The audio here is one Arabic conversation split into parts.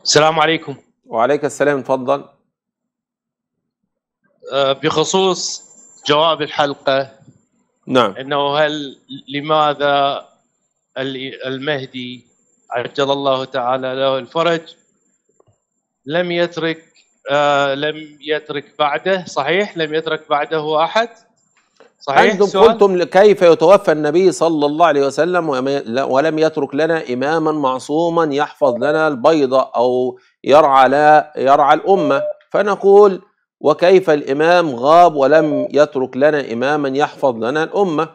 السلام عليكم. وعليك السلام، اتفضل. بخصوص جواب الحلقة، نعم. أنه لماذا المهدي عجل الله تعالى له الفرج لم يترك بعده، صحيح؟ لم يترك بعده أحد، صحيح؟ أنتم قلتم كيف يتوفى النبي صلى الله عليه وسلم ولم يترك لنا إماما معصوما يحفظ لنا البيضة أو يرعى الأمة، فنقول وكيف الإمام غاب ولم يترك لنا إماما يحفظ لنا الأمة؟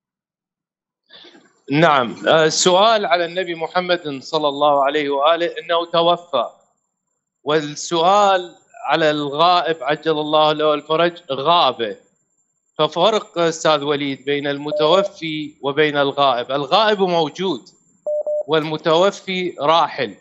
نعم. السؤال على النبي محمد صلى الله عليه وآله أنه توفى، والسؤال على الغائب عجل الله له الفرج غاب. ففرق أستاذ وليد بين المتوفي وبين الغائب. الغائب موجود والمتوفي راحل،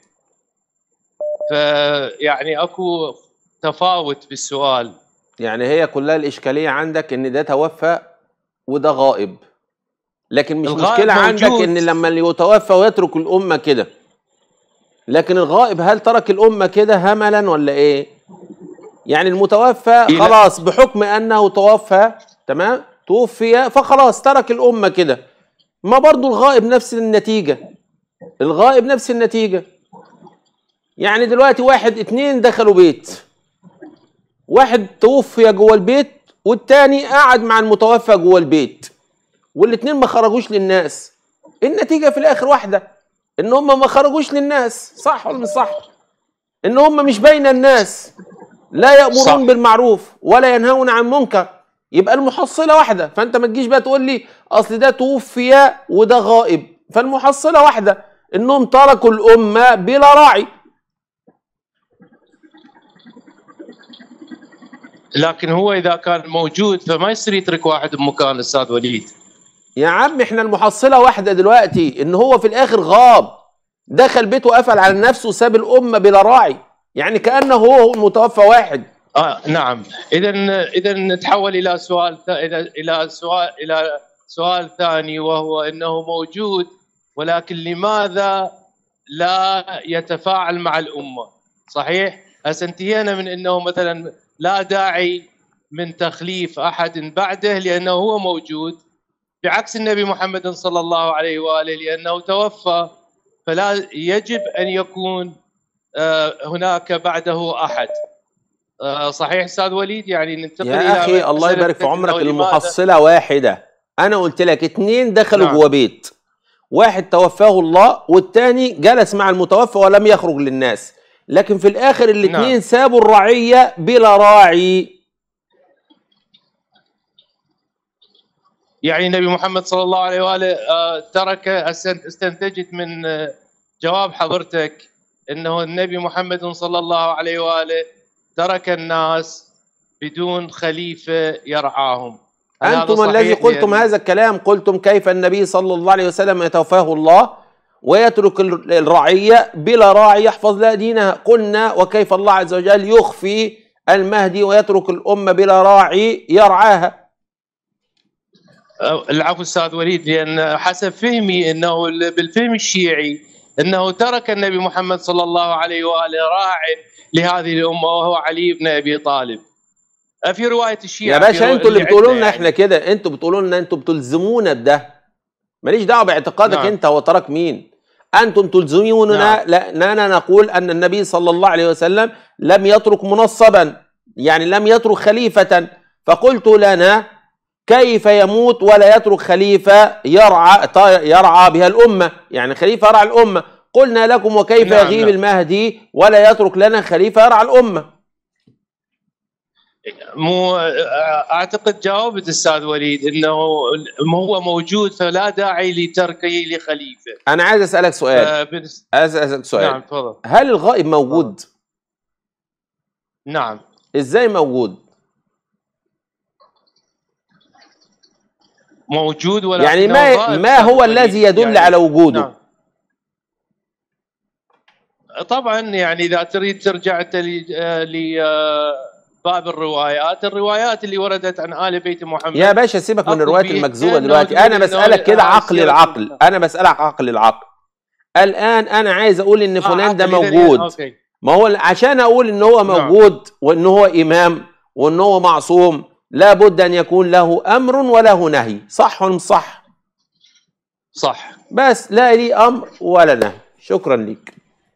فيعني أكو تفاوت بالسؤال. يعني هي كلها الإشكالية عندك إن ده توفى وده غائب، لكن مش مشكلة عندك إن لما اللي يتوفى ويترك الأمة كده، لكن الغائب هل ترك الأمة كده هملا ولا إيه؟ يعني المتوفى خلاص بحكم أنه توفى، تمام، توفي فخلاص ترك الأمة كده. ما برضو الغائب نفس النتيجة، الغائب نفس النتيجة. يعني دلوقتي واحد اتنين دخلوا بيت، واحد توفي جوه البيت والتاني قاعد مع المتوفى جوه البيت، والاتنين ما خرجوش للناس. النتيجة في الآخر واحدة، إن هم ما خرجوش للناس، صح ولا مش صح؟ إن هم مش بين الناس، لا يأمرون بالمعروف ولا ينهون عن منكر، يبقى المحصلة واحدة. فأنت ما تجيش بقى تقول لي أصل ده توفي وده غائب، فالمحصلة واحدة، إنهم تركوا الأمة بلا راعي. لكن هو إذا كان موجود فما يصير يترك واحد بمكان أستاذ وليد. يا عم احنا المحصلة واحدة دلوقتي، إن هو في الآخر غاب، دخل بيته وقفل على نفسه وساب الأمة بلا راعي، يعني كأنه هو المتوفى واحد. نعم. إذا نتحول إلى سؤال ثاني، وهو أنه موجود، ولكن لماذا لا يتفاعل مع الأمة؟ صحيح؟ هسه انتهينا من أنه مثلا لا داعي من تخليف أحد بعده لأنه هو موجود، بعكس النبي محمد صلى الله عليه وآله لأنه توفى، فلا يجب أن يكون هناك بعده أحد. صحيح أستاذ وليد؟ يعني ننتقل يا أخي الله يبارك في عمرك، المحصلة واحدة. أنا قلت لك اتنين دخلوا جوه بيت، واحد توفاه الله والتاني جلس مع المتوفى ولم يخرج للناس، لكن في الآخر الاتنين سابوا الرعية بلا راعي. يعني النبي محمد صلى الله عليه وآله استنتجت من جواب حضرتك أنه النبي محمد صلى الله عليه وآله ترك الناس بدون خليفة يرعاهم. أنتم الذي قلتم هذا الكلام، قلتم كيف النبي صلى الله عليه وسلم يتوفاه الله ويترك الرعية بلا راعي يحفظ لها دينها. قلنا وكيف الله عز وجل يخفي المهدي ويترك الأمة بلا راعي يرعاها. العفو أستاذ وليد، لأن حسب فهمي أنه بالفهم الشيعي أنه ترك النبي محمد صلى الله عليه وآله راع لهذه الأمة وهو علي بن أبي طالب. في رواية الشيعة يا باشا انتوا اللي بتقولوا لنا احنا كده، انتوا بتقولوا لنا، انتوا بتلزمونا بده، ماليش دعوه باعتقادك انت هو ترك مين. انتم تلزموننا لاننا نقول ان النبي صلى الله عليه وسلم لم يترك منصبا، يعني لم يترك خليفة، فقلت لنا كيف يموت ولا يترك خليفة يرعى بها الأمة، يعني خليفة يرعى الأمة. قلنا لكم وكيف يغيب المهدي ولا يترك لنا خليفة يرعى الأمة. اعتقد جاوبت استاذ وليد انه هو موجود فلا داعي لتركه لخليفه. انا عايز اسالك سؤال، نعم تفضل. هل الغائب موجود؟ نعم. ازاي موجود؟ موجود، ولكن يعني ما هو الذي يدل يعني على وجوده؟ نعم. طبعا يعني اذا تريد ترجع باب الروايات اللي وردت عن آل بيت محمد. يا باشا سيبك من الروايات المكذوبة دلوقتي، أنا بسألك كده عقل العقل، أنا بسألك عقل العقل. الآن أنا عايز أقول إن فلان ده موجود، ما هو عشان اقول ان هو موجود وان هو امام وان هو معصوم لابد ان يكون له امر وله نهي، صح ولا مش صح؟ صح. بس لا ليه امر ولا نهي. شكرا لك.